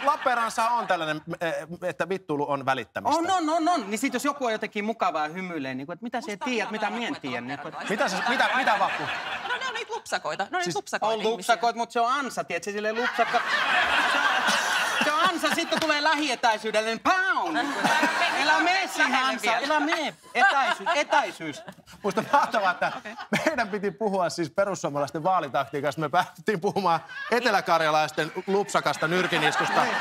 Lappeenrannassa on tällainen, että vittuilu on välittämistä. On. Niin sit jos joku on jotenkin mukavaa ja hymyilee, niin kuin, että mitä sä tiedät, mitä mä en tiedä. Niin kuin, Mitä Vappu? No ne on niitä lupsakoita. No siis on lupsakoita, mutta se on ansa, tiedätkö? Se silleen lupsakka... Se on ansa, sitten tulee lähietäisyydelle, niin pound! Elä mee siihen ansa, elä mee. Etäisyys. Musta mahtavaa, että meidän piti puhua siis perussuomalaisten vaalitaktiikasta. Me päätettiin puhumaan eteläkarjalaisten lupsakasta nyrkiniskusta.